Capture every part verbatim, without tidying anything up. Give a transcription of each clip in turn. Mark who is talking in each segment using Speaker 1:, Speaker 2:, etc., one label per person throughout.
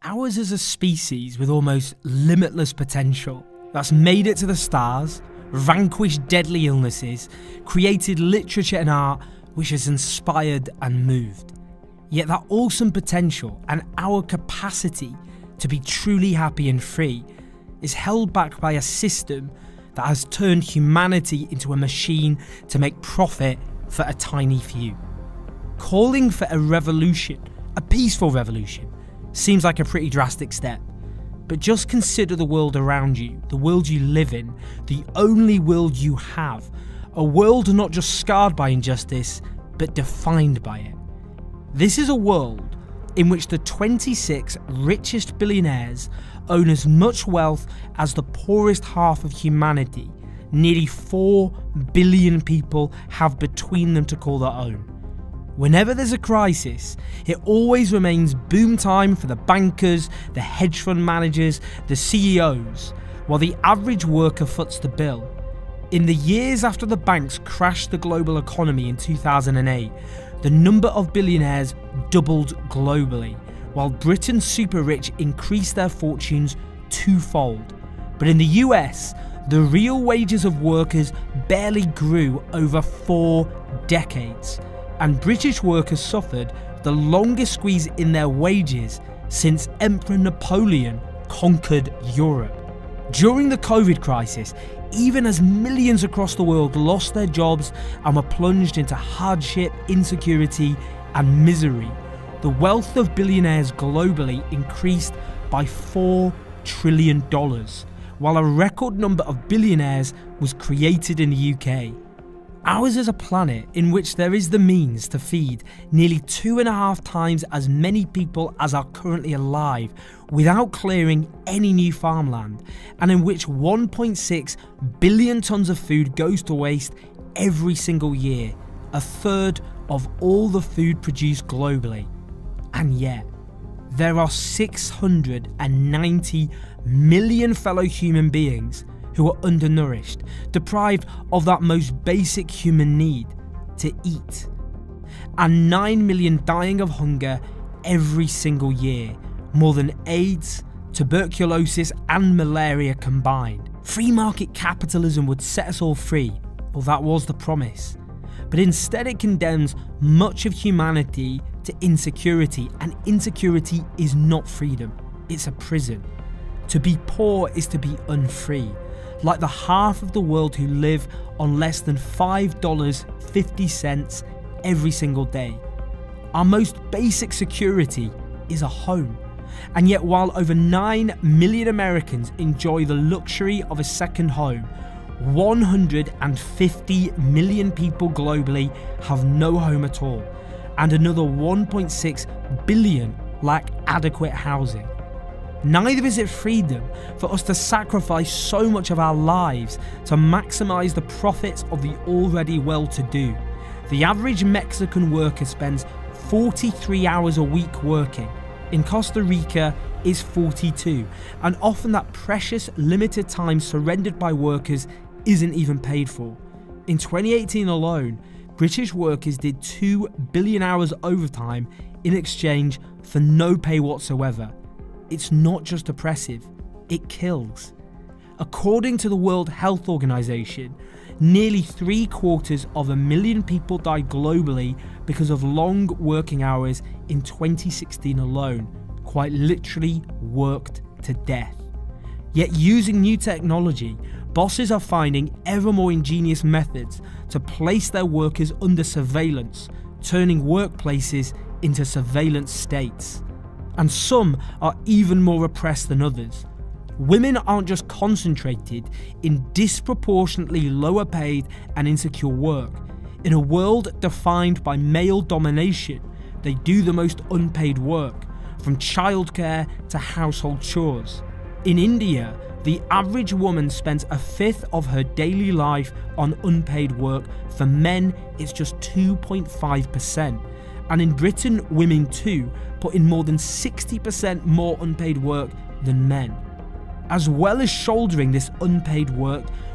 Speaker 1: Ours is a species with almost limitless potential that's made it to the stars, vanquished deadly illnesses, created literature and art which has inspired and moved. Yet that awesome potential and our capacity to be truly happy and free is held back by a system that has turned humanity into a machine to make profit for a tiny few. Calling for a revolution, a peaceful revolution, seems like a pretty drastic step, but just consider the world around you, the world you live in, the only world you have, a world not just scarred by injustice, but defined by it. This is a world in which the twenty-six richest billionaires own as much wealth as the poorest half of humanity. Nearly four billion people have between them to call their own. Whenever there's a crisis, it always remains boom time for the bankers, the hedge fund managers, the C E Os, while the average worker foots the bill. In the years after the banks crashed the global economy in two thousand eight, the number of billionaires doubled globally, while Britain's super rich increased their fortunes twofold. But in the U S, the real wages of workers barely grew over four decades, and British workers suffered the longest squeeze in their wages since Emperor Napoleon conquered Europe. During the COVID crisis, even as millions across the world lost their jobs and were plunged into hardship, insecurity, and misery, the wealth of billionaires globally increased by four trillion dollars, while a record number of billionaires was created in the U K. Ours is a planet in which there is the means to feed nearly two and a half times as many people as are currently alive without clearing any new farmland, and in which one point six billion tonnes of food goes to waste every single year, a third of all the food produced globally. And yet, there are six hundred ninety million fellow human beings who are undernourished, deprived of that most basic human need, to eat, and nine million dying of hunger every single year, more than AIDS, tuberculosis and malaria combined. Free market capitalism would set us all free, well, that was the promise, but instead it condemns much of humanity to insecurity, and insecurity is not freedom, it's a prison. To be poor is to be unfree, like the half of the world who live on less than five dollars and fifty cents every single day. Our most basic security is a home, and yet while over nine million Americans enjoy the luxury of a second home, one hundred fifty million people globally have no home at all, and another one point six billion lack adequate housing. Neither is it freedom for us to sacrifice so much of our lives to maximise the profits of the already well-to-do. The average Mexican worker spends forty-three hours a week working. In Costa Rica, it's forty-two, and often that precious limited time surrendered by workers isn't even paid for. In twenty eighteen alone, British workers did two billion hours overtime in exchange for no pay whatsoever. It's not just oppressive, it kills. According to the World Health Organization, nearly three quarters of a million people died globally because of long working hours in twenty sixteen alone, quite literally worked to death. Yet using new technology, bosses are finding ever more ingenious methods to place their workers under surveillance, turning workplaces into surveillance states. And some are even more oppressed than others. Women aren't just concentrated in disproportionately lower paid and insecure work. In a world defined by male domination, they do the most unpaid work, from childcare to household chores. In India, the average woman spends a fifth of her daily life on unpaid work. For men, it's just two point five percent. And in Britain, women too put in more than sixty percent more unpaid work than men. As well as shouldering this unpaid work,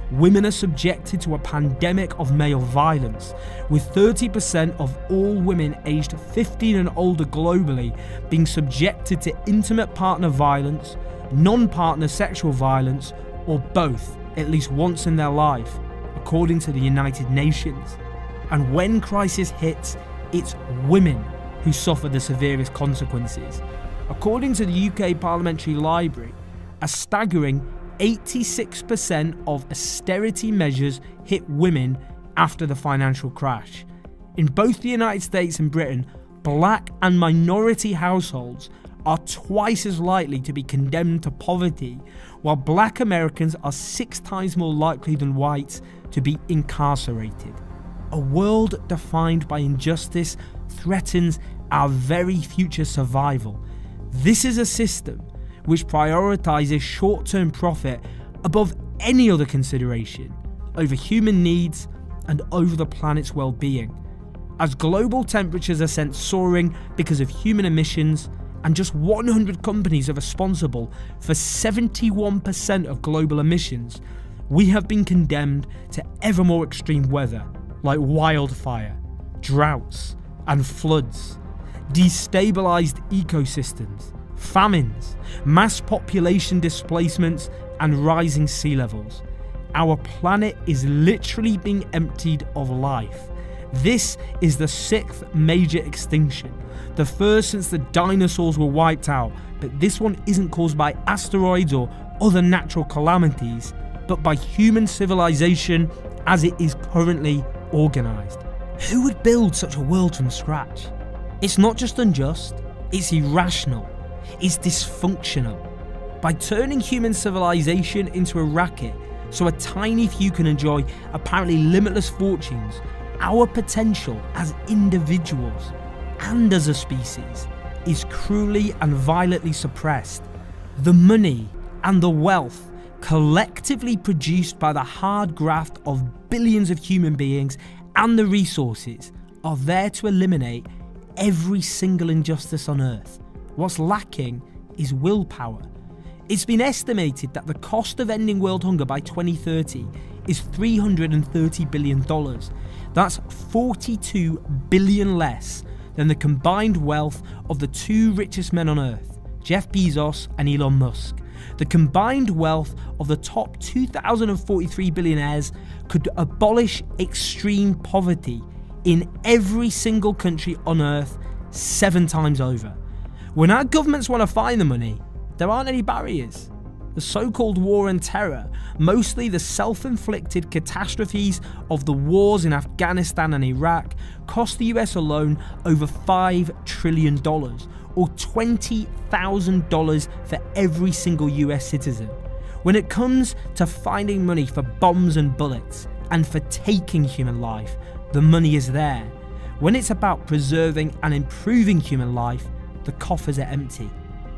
Speaker 1: women are subjected to a pandemic of male violence, with thirty percent of all women aged fifteen and older globally being subjected to intimate partner violence, non-partner sexual violence, or both at least once in their life, according to the United Nations. And when crisis hits, it's women who suffer the severest consequences. According to the U K Parliamentary Library, a staggering eighty-six percent of austerity measures hit women after the financial crash. In both the United States and Britain, black and minority households are twice as likely to be condemned to poverty, while black Americans are six times more likely than whites to be incarcerated. A world defined by injustice threatens our very future survival. This is a system which prioritises short-term profit above any other consideration, over human needs and over the planet's well-being. As global temperatures are sent soaring because of human emissions, and just one hundred companies are responsible for seventy-one percent of global emissions, we have been condemned to ever more extreme weather, like wildfire, droughts, and floods, destabilised ecosystems, famines, mass population displacements, and rising sea levels. Our planet is literally being emptied of life. This is the sixth major extinction, the first since the dinosaurs were wiped out, but this one isn't caused by asteroids or other natural calamities, but by human civilization as it is currently organised. Who would build such a world from scratch? It's not just unjust, it's irrational. Is dysfunctional. By turning human civilization into a racket so a tiny few can enjoy apparently limitless fortunes, our potential as individuals and as a species is cruelly and violently suppressed. The money and the wealth collectively produced by the hard graft of billions of human beings and the resources are there to eliminate every single injustice on Earth. What's lacking is willpower. It's been estimated that the cost of ending world hunger by twenty thirty is three hundred thirty billion dollars. That's forty-two billion dollars less than the combined wealth of the two richest men on Earth, Jeff Bezos and Elon Musk. The combined wealth of the top two thousand forty-three billionaires could abolish extreme poverty in every single country on Earth seven times over. When our governments want to find the money, there aren't any barriers. The so-called war and terror, mostly the self-inflicted catastrophes of the wars in Afghanistan and Iraq, cost the U S alone over five trillion dollars, or twenty thousand dollars for every single U S citizen. When it comes to finding money for bombs and bullets, and for taking human life, the money is there. When it's about preserving and improving human life, the coffers are empty.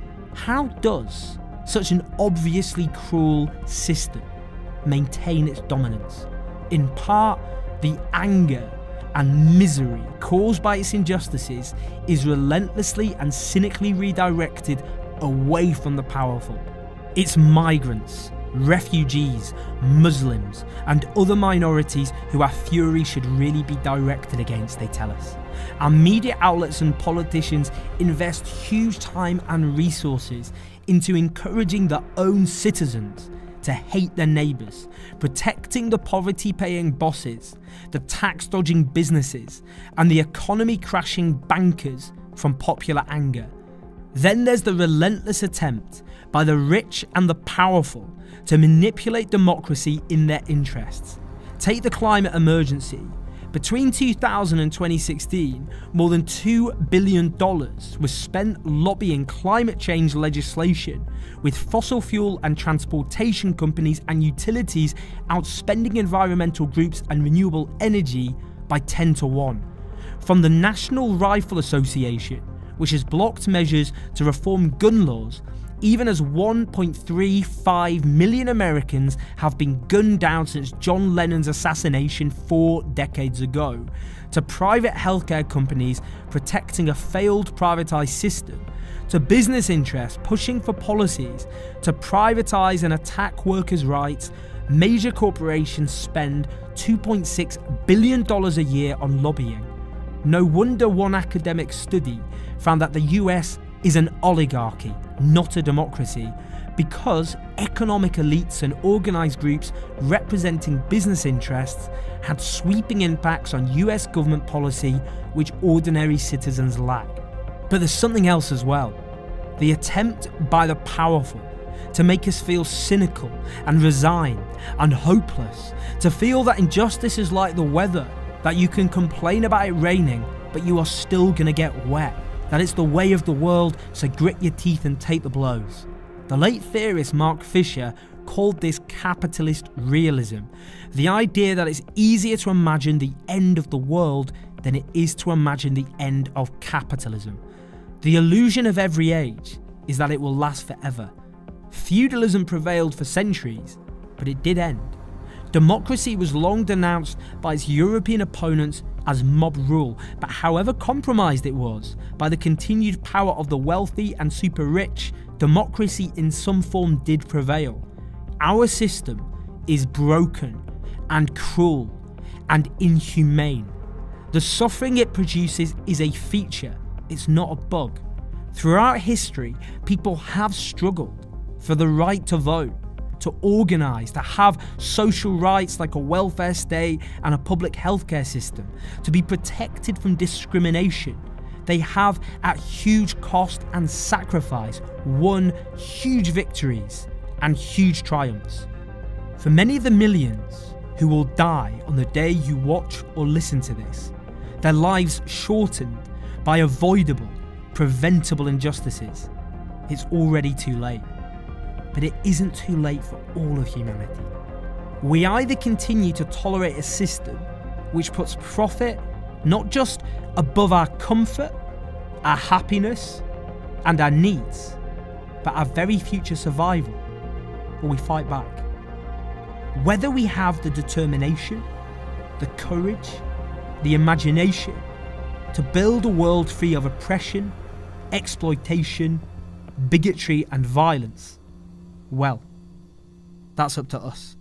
Speaker 1: How does such an obviously cruel system maintain its dominance? In part, the anger and misery caused by its injustices is relentlessly and cynically redirected away from the powerful. It's migrants, refugees, Muslims, and other minorities who our fury should really be directed against, they tell us. Our media outlets and politicians invest huge time and resources into encouraging their own citizens to hate their neighbours, protecting the poverty-paying bosses, the tax-dodging businesses, and the economy-crashing bankers from popular anger. Then there's the relentless attempt by the rich and the powerful to manipulate democracy in their interests. Take the climate emergency. Between two thousand and twenty sixteen, more than two billion dollars was spent lobbying climate change legislation, with fossil fuel and transportation companies and utilities outspending environmental groups and renewable energy by ten to one. From the National Rifle Association, which has blocked measures to reform gun laws, even as one point three five million Americans have been gunned down since John Lennon's assassination four decades ago, to private healthcare companies protecting a failed privatised system, to business interests pushing for policies to privatise and attack workers' rights, Major corporations spend two point six billion dollars a year on lobbying. No wonder one academic study found that the U S is an oligarchy, not a democracy, because economic elites and organised groups representing business interests had sweeping impacts on U S government policy which ordinary citizens lack. But there's something else as well. The attempt by the powerful to make us feel cynical and resigned and hopeless, to feel that injustice is like the weather, that you can complain about it raining but you are still gonna get wet, that it's the way of the world, so grit your teeth and take the blows. The late theorist Mark Fisher called this capitalist realism, the idea that it's easier to imagine the end of the world than it is to imagine the end of capitalism. The illusion of every age is that it will last forever. Feudalism prevailed for centuries, but it did end. Democracy was long denounced by its European opponents as mob rule, but however compromised it was by the continued power of the wealthy and super rich, democracy in some form did prevail. Our system is broken and cruel and inhumane. The suffering it produces is a feature, it's not a bug. Throughout history, people have struggled for the right to vote, to organise, to have social rights like a welfare state and a public healthcare system, to be protected from discrimination. They have, at huge cost and sacrifice, won huge victories and huge triumphs. For many of the millions who will die on the day you watch or listen to this, their lives shortened by avoidable, preventable injustices, it's already too late. But it isn't too late for all of humanity. We either continue to tolerate a system which puts profit not just above our comfort, our happiness, and our needs, but our very future survival, or we fight back. Whether we have the determination, the courage, the imagination to build a world free of oppression, exploitation, bigotry, and violence, well, that's up to us.